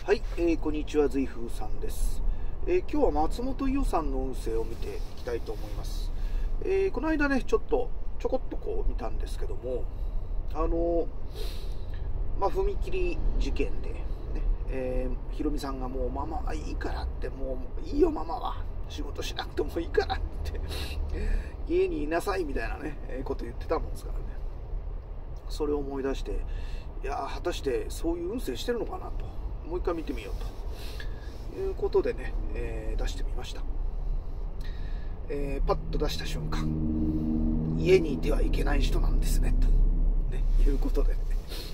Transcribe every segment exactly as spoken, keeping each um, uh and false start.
はい、えー、こんにちは、随風さんです、えー、今日は松本伊代さんの音声を見ていきたいと思います、えー、この間ね、ちょっとちょこっとこう見たんですけども、あのー、まあ踏切事件で、ねえー、ひろみさんがもうママはいいからって、もういいよママは仕事しなくてもいいからって家にいなさいみたいなね、えー、こと言ってたもんですからね。それを思い出して、いや果たしてそういう運勢してるのかなと、もう一回見てみようということでね、えー、出してみました、えー、パッと出した瞬間、家にいてはいけない人なんですねと、ね、いうことでね、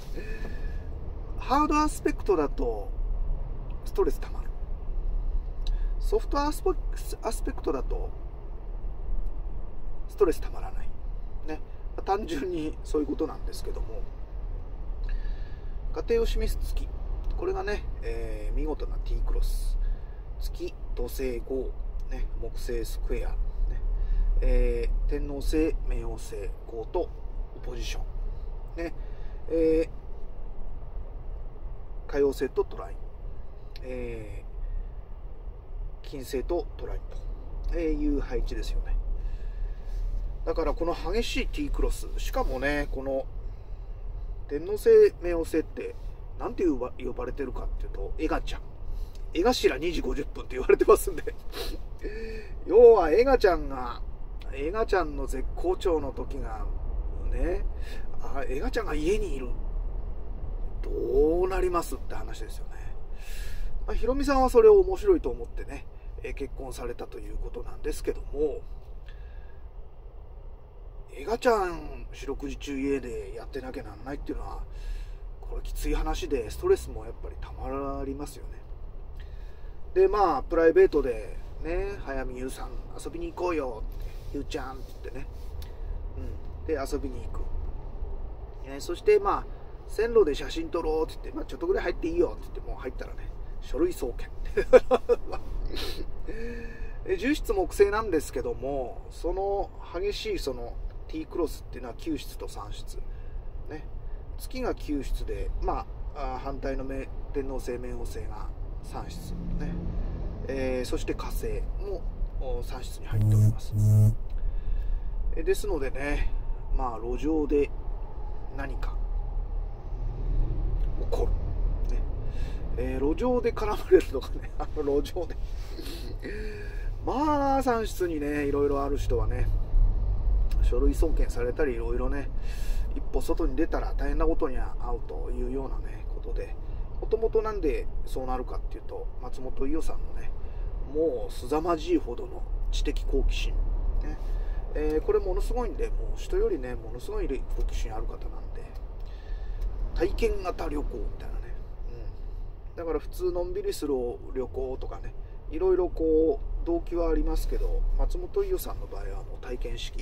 ハードアスペクトだとストレスたまる、ソフトアスペアスペクトだとストレスたまらないね、単純にそういうことなんですけども、家庭を示す月、これがね、えー、見事な T クロス、月土星号、ね、木星スクエア、ねえー、天王星冥王星号とオポジション、ねえー、海王星とトライン、えー、金星とトラインという配置ですよね。だからこの激しい T クロス、しかもね、この天王星冥王星ってなんて呼ばれてるかっていうと、エガちゃん、エガしらにじごじゅっぷんって言われてますんで要はエガちゃんがエガちゃんの絶好調の時がね、あエガちゃんが家にいる、どうなりますって話ですよね。まあ、ひろみさんはそれを面白いと思ってね、え結婚されたということなんですけども、エガちゃん四六時中家でやってなきゃなんないっていうのは、これきつい話で、ストレスもやっぱりたまりますよね。でまあプライベートでね、早見優さん遊びに行こうよって、ゆうちゃんって言ってね、うん、で遊びに行く、えそしてまあ線路で写真撮ろうって言って、まあ、ちょっとぐらい入っていいよって言って、もう入ったらね、書類送検重室木星なんですけども、その激しいその T クロスっていうのはきゅう室とさん室ね、月がきゅう室で、まあ反対の天王星冥王星がさん室ね、えー、そして火星もさん室に入っております。えですのでね、まあ路上で何か起こる、ねえー、路上で絡まれるとかね、あの路上でまあさん室にねいろいろある人はね、書類送検されたり、いろいろね、一歩外に出たら大変なことに遭うというようなねことで、もともとなんでそうなるかっていうと、松本伊代さんのね、もう凄まじいほどの知的好奇心、ねえー、これものすごいんで、もう人よりねものすごい好奇心ある方なんで、体験型旅行みたいなね、うん、だから普通のんびりする旅行とかね、いろいろこう動機はありますけど、松本伊代さんの場合はもう体験式、ね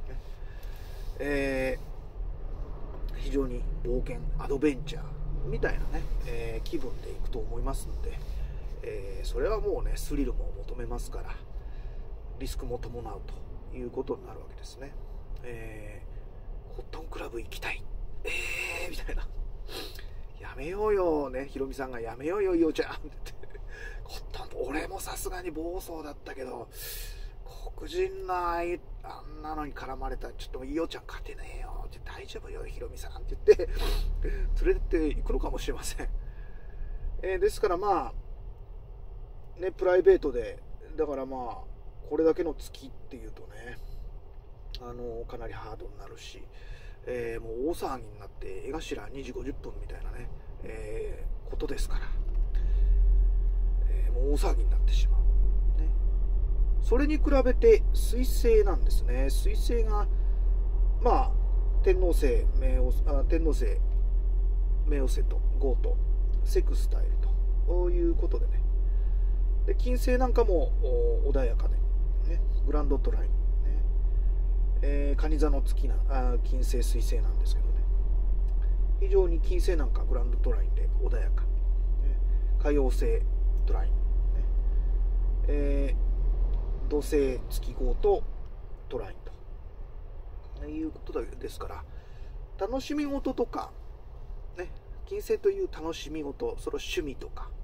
えー、非常に冒険アドベンチャーみたいなね、えー、気分でいくと思いますので、えー、それはもうねスリルも求めますから、リスクも伴うということになるわけですね。えー、ホットンクラブ行きたい、えーみたいな、やめようよね、ひろみさんがやめようよいおちゃんって言って、ホットン、俺もさすがに暴走だったけど、黒人なあんなのに絡まれたらちょっといおちゃん勝てねえよって、大丈夫よひろみさんって言って連れてっていくのかもしれません。えー、ですからまあね、プライベートで、だからまあこれだけの月っていうとね、あのかなりハードになるし、えー、もう大騒ぎになって江頭にじごじゅっぷんみたいなね、えー、ことですから、えー、もう大騒ぎになってしまう、ね、それに比べて水星なんですね。水星がまあ天王星冥王あ天王星冥王星とゴーとセクスタイルということでね、で金星なんかも穏やかで、ね、グランドトライン、ねえー、蟹座の月なあ金星水星なんですけどね、非常に金星なんかグランドトラインで穏やか、ね、海王星トライン、ねえー、土星月号とトラインということですから、楽しみ事とか、ね、金星という楽しみ事、それは趣味とか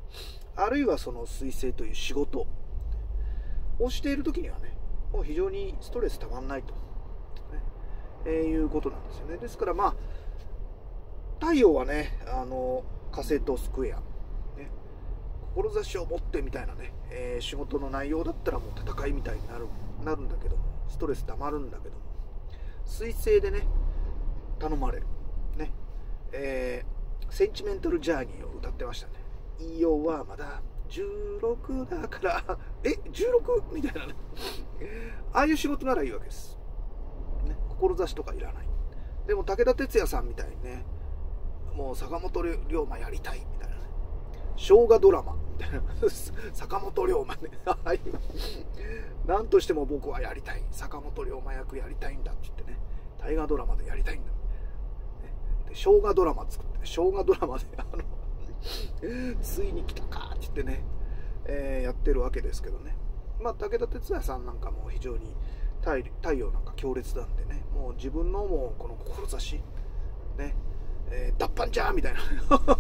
あるいはその水星という仕事をしている時にはね、もう非常にストレスたまんないと、ねえー、いうことなんですよね。ですからまあ太陽はね、あの火星とスクエア、ね、志を持ってみたいなね、えー、仕事の内容だったらもう戦いみたいになるなるんだけども、ストレスたまるんだけども、水星でね頼まれるね、えー、センチメンタルジャーニーを歌ってましたね。言いようはまだじゅうろくだからえ じゅうろく? みたいなねああいう仕事ならいいわけです、ね、志とかいらない。でも武田鉄矢さんみたいにね、もう坂本龍馬やりたいみたいなね、生姜ドラマみたいな坂本龍馬ね何としても僕はやりたい、坂本龍馬役やりたいんだって言ってね、大河ドラマでやりたいんだ、ね、で生姜ドラマ作って、生姜ドラマであのついに来たかって言ってね、えー、やってるわけですけどね。まあ武田鉄矢さんなんかも非常に 太, 太陽なんか強烈なんでね、もう自分のもうこの志ね、えー、脱藩じゃーみたいな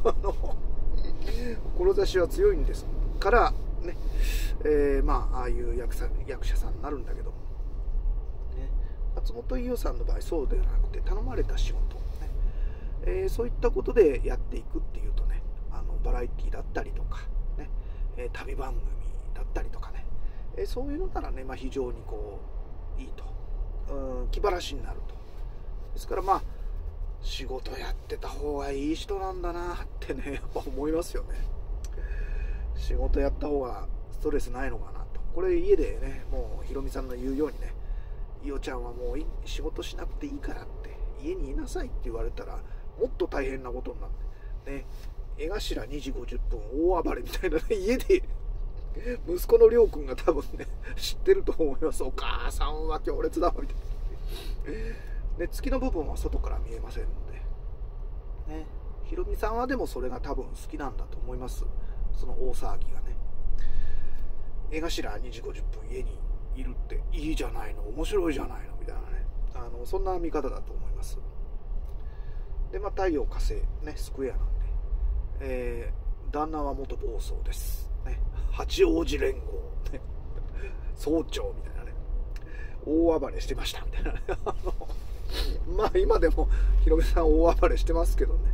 志は強いんですからね、えー、まあああいう役者役者さんになるんだけども、ね、松本伊代さんの場合そうではなくて頼まれた仕事、ねえー、そういったことでやっていくっていうとね、あのバラエティだったりとか、ねえー、旅番組だったりとかね、えー、そういうのならね、まあ、非常にこういいと、うん気晴らしになると。ですからまあ仕事やってた方がいい人なんだなってね、やっぱ思いますよね。仕事やった方がストレスないのかなと。これ家でね、もうひろみさんの言うようにね、いおちゃんはもう仕事しなくていいからって家にいなさいって言われたらもっと大変なことになってね、江頭にじごじゅっぷん大暴れみたいなね、家で息子のりょうくんが多分ね知ってると思います。お母さんは強烈だわみたいなで、月の部分は外から見えませんので、ね、ひろみさんはでもそれが多分好きなんだと思います。その大騒ぎがね、江頭にじごじゅっぷん家にいるっていいじゃないの、面白いじゃないのみたいなね、あのそんな見方だと思います。でまあ太陽火星ねスクエアなんで、えー、旦那は元暴走です、ね、八王子連合、ね、総長みたいなね、大暴れしてましたみたいなねあのまあ今でもひろみさん大暴れしてますけどね、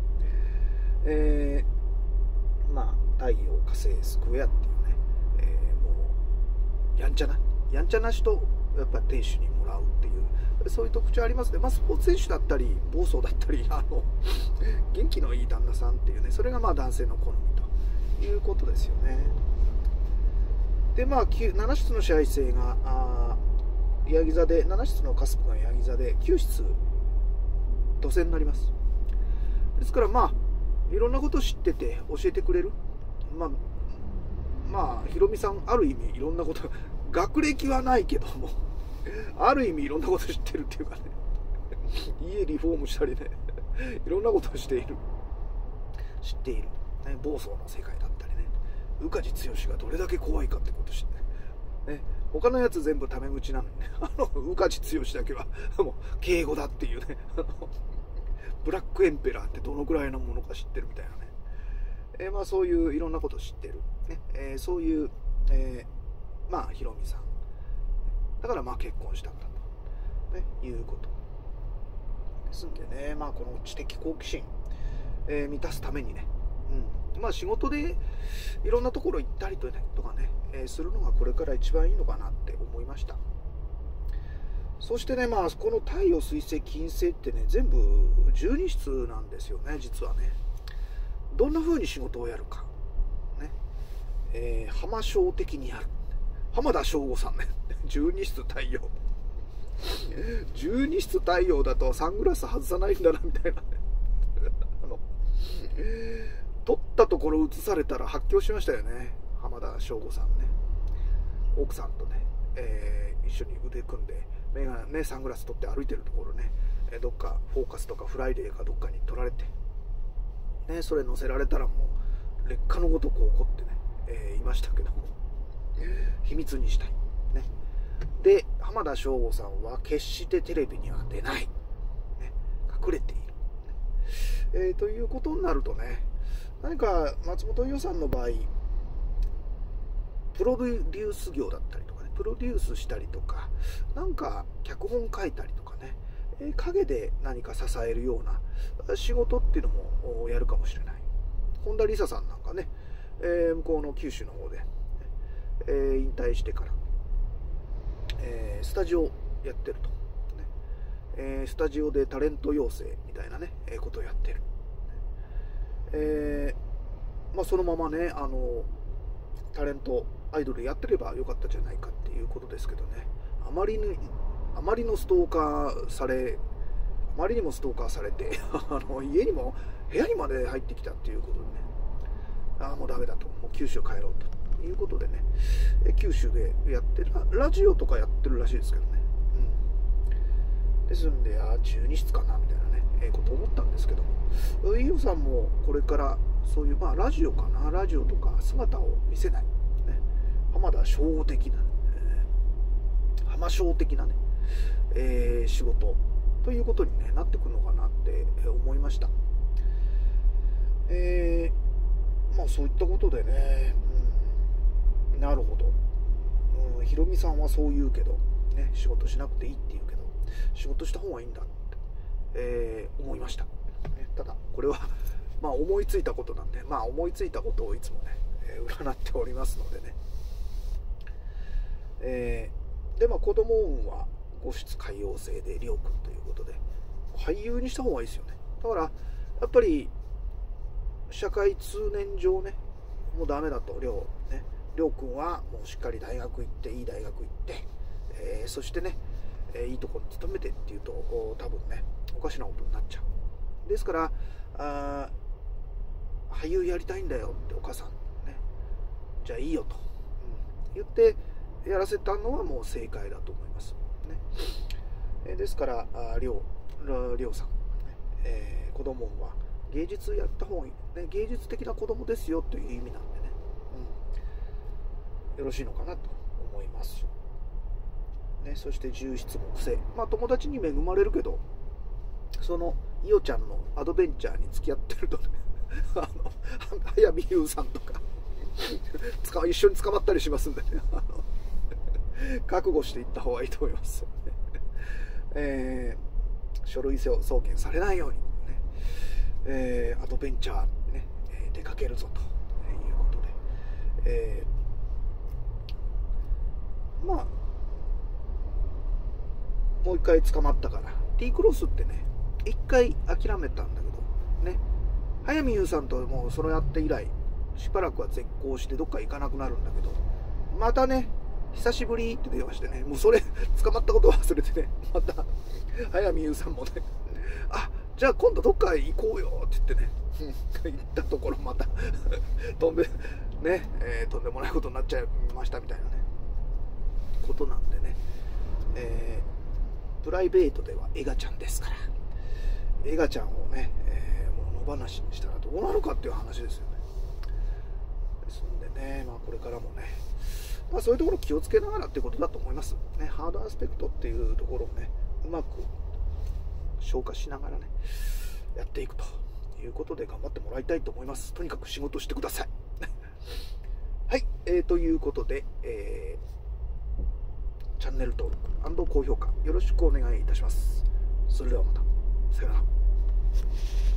えー、まあ太陽火星スクエアっていうね、えー、もうやんちゃなやんちゃな人やっぱ店主にもらうっていうそういう特徴ありますね。まあスポーツ選手だったり暴走だったりあの元気のいい旦那さんっていうね、それがまあ男性の好みということですよね。でまあなな室の支配性があヤギ座で、なな室のカスプがヤギ座できゅう室土星になります。ですからまあいろんなことを知ってて教えてくれる、まあまあひろみさんある意味いろんなこと学歴はないけどもある意味いろんなこと知ってるっていうかね家リフォームしたりねいろんなことをしている知っている、ね、暴走の世界だったりね、宇梶剛がどれだけ怖いかってことを知ってね、他のやつ全部タメ口なのにね、あの宇梶剛だけはもう敬語だっていうねブラックエンペラーってどのくらいのものか知ってるみたいなね、えー、まあそういういろんなことを知ってる、ねえー、そういう、えー、まあひろみさんだからまあ結婚したんだと、ね、いうことですんでね、まあこの知的好奇心、えー、満たすためにね、うん、まあ仕事でいろんなところ行ったりとかね、えー、するのがこれから一番いいのかなって思いました。そしてね、まあこの太陽水星金星ってね全部じゅうに室なんですよね。実はねどんな風に仕事をやるかね、えー、浜省的にやる浜田省吾さんねじゅうに室太陽じゅうに室太陽だとサングラス外さないんだなみたいなあの撮ったところ映されたら発狂しましたよね。浜田省吾さんね、奥さんとね、えー、一緒に腕組んでメガネねサングラス取って歩いてるところね、えどっかフォーカスとかフライデーかどっかに撮られて、ね、それ載せられたらもう劣化のごとく怒ってね、えー、いましたけども秘密にしたい、ね、で浜田省吾さんは決してテレビには出ない、ね、隠れている、ねえー、ということになるとね、 何か松本伊代さんの場合、プロデュース業だったりとかね、プロデュースしたりとか、なんか脚本書いたりとかね、え陰で何か支えるような仕事っていうのもやるかもしれない。本田理沙さんなんかね、えー、向こうの九州の方で、えー、引退してから、えー、スタジオやってると、ねえー、スタジオでタレント養成みたいなね、えー、ことをやってる。えーまあ、そのままね、あのタレントアイドルやってればよかったじゃないかっていうことですけどね、あまりにあまりのストーカーされあまりにもストーカーされてあの家にも部屋にまで入ってきたっていうことでね、ああもうダメだと、もう九州帰ろうということでね、九州でやってる ラ, ラジオとかやってるらしいですけどね、うん、ですんで、ああ中日室かなみたいなね、ええこと思ったんですけども、飯尾さんもこれからそういう、まあラジオかな、ラジオとか姿を見せない、ね、浜田省的な、えー、浜省的なね、えー、仕事ということに、ね、なってくるのかなって思いました。えー、まあそういったことでね、うん、なるほど、うん、ひろみさんはそう言うけど、ね、仕事しなくていいって言うけど仕事した方がいいんだって、えー、思いました、ね、ただこれはまあ思いついたことなんで、まあ思いついたことをいつもね、えー、占っておりますのでね、えー、でまあ子供運は五室海洋星でりょうくんということで、俳優にした方がいいですよね。だからやっぱり社会通念上ね、もうダメだと、りょうね、りょうくんはもうしっかり大学行って、いい大学行って、えー、そしてね、えー、いいところに勤めてっていうと多分ねおかしなことになっちゃう。ですからあ俳優やりたいんだよってお母さんね、じゃあいいよと、うん、言ってやらせたのはもう正解だと思いますね。えー、ですからりょうりょうさん、ねえー、子供は芸術やった方がいい、ね、芸術的な子供ですよという意味なんでね、うん、よろしいのかなと思います、ね、そして十七木星、まあ友達に恵まれるけど、そのいおちゃんのアドベンチャーに付き合ってるとねあの早見優さんとか一緒に捕まったりしますんでね、あの覚悟していった方がいいと思います、えー、書類送検されないようにえー、アドベンチャーに、ね、出かけるぞということで、えー、まあもう一回捕まったから T クロスってね一回諦めたんだけどね、早見優さんともうそれやって以来しばらくは絶交してどっか行かなくなるんだけど、またね久しぶりって電話してね、もうそれ捕まったことを忘れてね、また早見優さんもねあじゃあ今度どっか行こうよって言ってね行ったところまたとんでね、えー、とんでもないことになっちゃいましたみたいなねことなんでね、えー、プライベートではエガちゃんですから、エガちゃんをね、えー、もう野放しにしたらどうなるかっていう話ですよね。ですんでね、まあこれからもね、まあそういうところ気をつけながらっていうことだと思いますね。ハードアスペクトっていうところをねうまく消化しながらねやっていくということで頑張ってもらいたいと思います。とにかく仕事してくださいはい、えー、ということで、えー、チャンネル登録&高評価よろしくお願いいたします。それではまた、さよなら。